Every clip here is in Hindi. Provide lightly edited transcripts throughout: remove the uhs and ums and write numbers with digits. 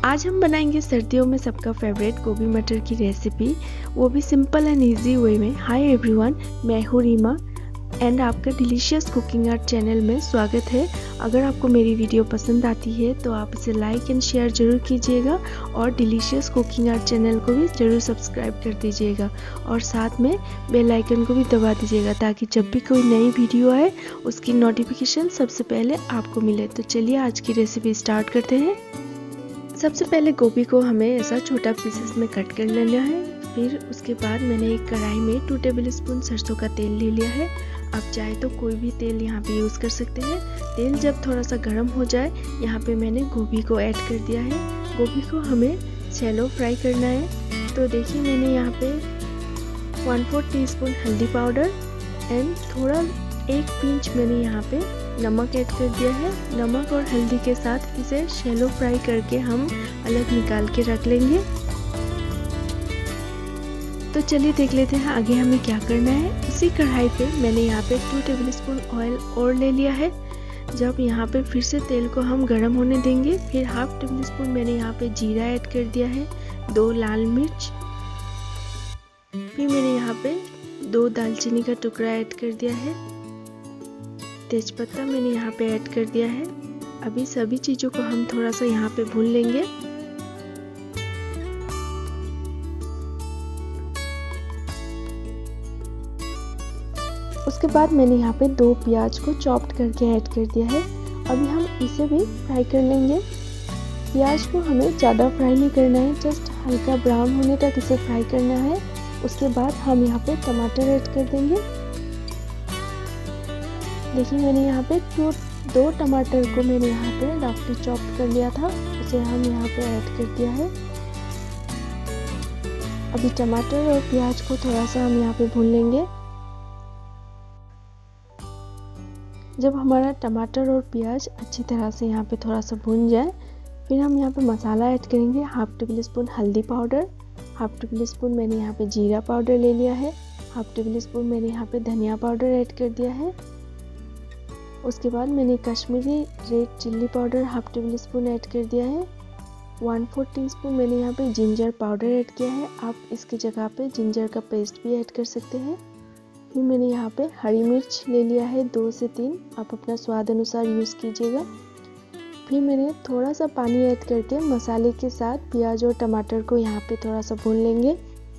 आज हम बनाएंगे सर्दियों में सबका फेवरेट गोभी मटर की रेसिपी, वो भी सिंपल एंड इजी वे में। हाय एवरीवन, मैं हूँ रीमा एंड आपका डिलीशियस कुकिंग आर्ट चैनल में स्वागत है। अगर आपको मेरी वीडियो पसंद आती है तो आप इसे लाइक एंड शेयर ज़रूर कीजिएगा और डिलीशियस कुकिंग आर्ट चैनल को भी ज़रूर सब्सक्राइब कर दीजिएगा और साथ में बेल आइकन को भी दबा दीजिएगा ताकि जब भी कोई नई वीडियो आए उसकी नोटिफिकेशन सबसे पहले आपको मिले। तो चलिए आज की रेसिपी स्टार्ट करते हैं। सबसे पहले गोभी को हमें ऐसा छोटा पीसेस में कट कर लेना है। फिर उसके बाद मैंने एक कढ़ाई में 2 टेबलस्पून सरसों का तेल ले लिया है। आप चाहे तो कोई भी तेल यहाँ पे यूज़ कर सकते हैं। तेल जब थोड़ा सा गर्म हो जाए, यहाँ पे मैंने गोभी को ऐड कर दिया है। गोभी को हमें शैलो फ्राई करना है। तो देखिए मैंने यहाँ पे 1/4 टीस्पून हल्दी पाउडर एंड थोड़ा 1 पिंच मैंने यहाँ पे नमक ऐड कर दिया है। नमक और हल्दी के साथ इसे शैलो फ्राई करके हम अलग निकाल के रख लेंगे। तो चलिए देख लेते हैं आगे हमें क्या करना है। इसी कढ़ाई पे मैंने यहाँ पे 2 टेबलस्पून ऑयल और ले लिया है। जब यहाँ पे फिर से तेल को हम गर्म होने देंगे। फिर 1/2 टेबलस्पून मैंने यहाँ पे जीरा ऐड कर दिया है, 2 लाल मिर्च, फिर मैंने यहाँ पे 2 दालचीनी का टुकड़ा ऐड कर दिया है, तेजपत्ता मैंने यहाँ पे ऐड कर दिया है। अभी सभी चीज़ों को हम थोड़ा सा यहाँ पे भून लेंगे। उसके बाद मैंने यहाँ पे 2 प्याज को चॉप्ड करके ऐड कर दिया है। अभी हम इसे भी फ्राई कर लेंगे। प्याज को हमें ज़्यादा फ्राई नहीं करना है, जस्ट हल्का ब्राउन होने तक इसे फ्राई करना है। उसके बाद हम यहाँ पे टमाटर ऐड कर देंगे। देखिए मैंने यहाँ पे 2 टमाटर को मैंने यहाँ पे रफली चॉप्ड कर लिया था, उसे हम यहाँ पे ऐड कर दिया है। अभी टमाटर और प्याज को थोड़ा सा हम यहाँ पे भून लेंगे। जब हमारा टमाटर और प्याज अच्छी तरह से यहाँ पे थोड़ा सा भून जाए, फिर हम यहाँ पे मसाला ऐड करेंगे। 1/2 टेबलस्पून हल्दी पाउडर, 1/2 टेबलस्पून मैंने यहाँ पे जीरा पाउडर ले लिया है, 1/2 टेबलस्पून मैंने यहाँ पे धनिया पाउडर ऐड कर दिया है। उसके बाद मैंने Kashmiri red chilli powder 1/2 tablespoon add कर दिया है। 1/4 टीस्पून मैंने यहाँ पे जिंजर पाउडर ऐड किया है। आप इसकी जगह पे जिंजर का पेस्ट भी ऐड कर सकते हैं। फिर मैंने यहाँ पे हरी मिर्च ले लिया है 2 से 3, आप अपना स्वाद अनुसार यूज़ कीजिएगा। फिर मैंने थोड़ा सा पानी ऐड करके मसाले के साथ प्याज और टमाटर को यहाँ पे थोड़ा सा भून लेंगे।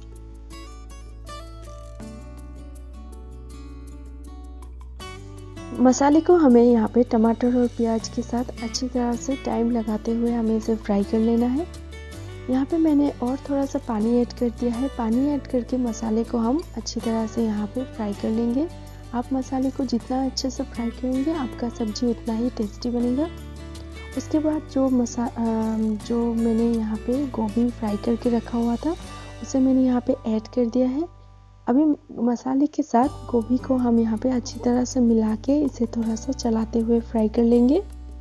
मसाले को हमें यहाँ पे टमाटर और प्याज के साथ अच्छी तरह से टाइम लगाते हुए हमें इसे फ्राई कर लेना है। यहाँ पे मैंने और थोड़ा सा पानी ऐड कर दिया है। पानी ऐड करके मसाले को हम अच्छी तरह से यहाँ पे फ्राई कर लेंगे। आप मसाले को जितना अच्छे से फ्राई करेंगे आपका सब्जी उतना ही टेस्टी बनेगा। उसके बाद जो मैंने यहाँ पे गोभी फ्राई करके रखा हुआ था उसे मैंने यहाँ पे ऐड कर दिया है। अभी मसाले के साथ गोभी को हम यहाँ पे अच्छी तरह से मिला के इसे थोड़ा सा चलाते हुए फ्राई कर लेंगे।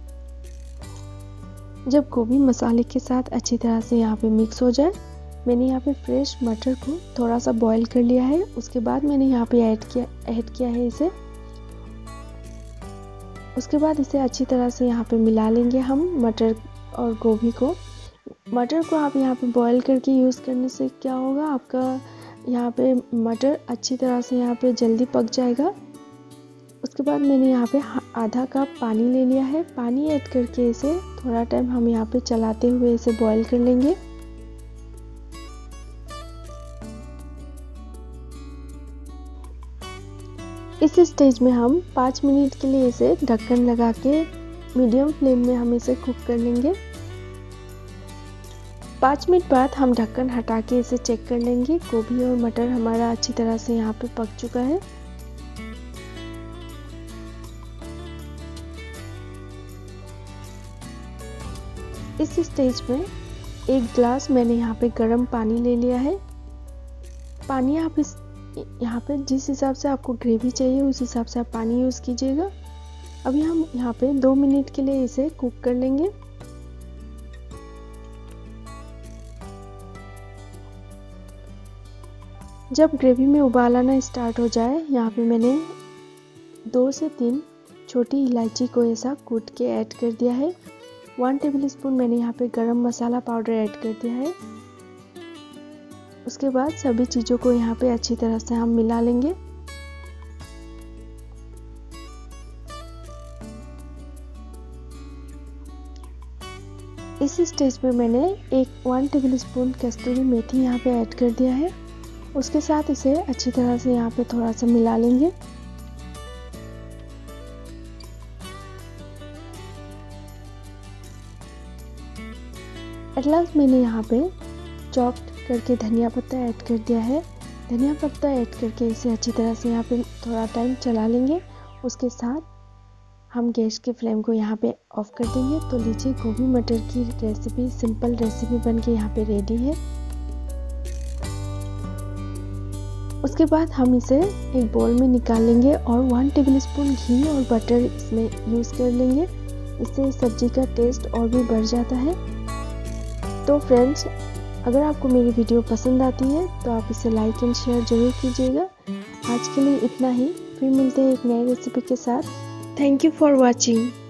जब गोभी मसाले के साथ अच्छी तरह से यहाँ पे मिक्स हो जाए, मैंने यहाँ पे फ्रेश मटर को थोड़ा सा बॉईल कर लिया है। उसके बाद मैंने यहाँ पे ऐड किया है इसे। उसके बाद इसे अच्छी तरह से यहाँ पे मिला लेंगे हम मटर और गोभी को। मटर को आप यहाँ पे बॉईल करके यूज़ करने से क्या होगा, आपका यहाँ पे मटर अच्छी तरह से यहाँ पे जल्दी पक जाएगा। उसके बाद मैंने यहाँ पे आधा कप पानी ले लिया है। पानी ऐड करके इसे थोड़ा टाइम हम यहाँ पे चलाते हुए इसे बॉईल कर लेंगे। इस स्टेज में हम 5 मिनट के लिए इसे ढक्कन लगा के मीडियम फ्लेम में हम इसे कुक कर लेंगे। 5 मिनट बाद हम ढक्कन हटा के इसे चेक कर लेंगे। गोभी और मटर हमारा अच्छी तरह से यहाँ पे पक चुका है। इस स्टेज में 1 ग्लास मैंने यहाँ पे गर्म पानी ले लिया है। पानी आप यहाँ पे जिस हिसाब से आपको ग्रेवी चाहिए उस हिसाब से आप पानी यूज़ कीजिएगा। अभी हम यहाँ पे 2 मिनट के लिए इसे कुक कर लेंगे। जब ग्रेवी में उबाल आना स्टार्ट हो जाए, यहाँ पे मैंने 2 से 3 छोटी इलायची को ऐसा कूट के ऐड कर दिया है। 1 टेबलस्पून मैंने यहाँ पे गरम मसाला पाउडर ऐड कर दिया है। उसके बाद सभी चीज़ों को यहाँ पे अच्छी तरह से हम मिला लेंगे। इस स्टेज पे मैंने 1 टेबलस्पून कस्तूरी मेथी यहाँ पे ऐड कर दिया है। उसके साथ इसे अच्छी तरह से यहाँ पे थोड़ा सा मिला लेंगे। एट लास्ट मैंने यहाँ पे चॉप्ड करके धनिया पत्ता ऐड कर दिया है। धनिया पत्ता ऐड करके इसे अच्छी तरह से यहाँ पे थोड़ा टाइम चला लेंगे। उसके साथ हम गैस के फ्लेम को यहाँ पे ऑफ कर देंगे। तो लीजिए, गोभी मटर की रेसिपी, सिंपल रेसिपी बनके यहाँ पे रेडी है। उसके बाद हम इसे एक बोल में निकाल लेंगे और 1 टेबलस्पून घी और बटर इसमें यूज़ कर लेंगे। इससे सब्जी का टेस्ट और भी बढ़ जाता है। तो फ्रेंड्स, अगर आपको मेरी वीडियो पसंद आती है तो आप इसे लाइक एंड शेयर जरूर कीजिएगा। आज के लिए इतना ही, फिर मिलते हैं एक नई रेसिपी के साथ। Thank you for watching.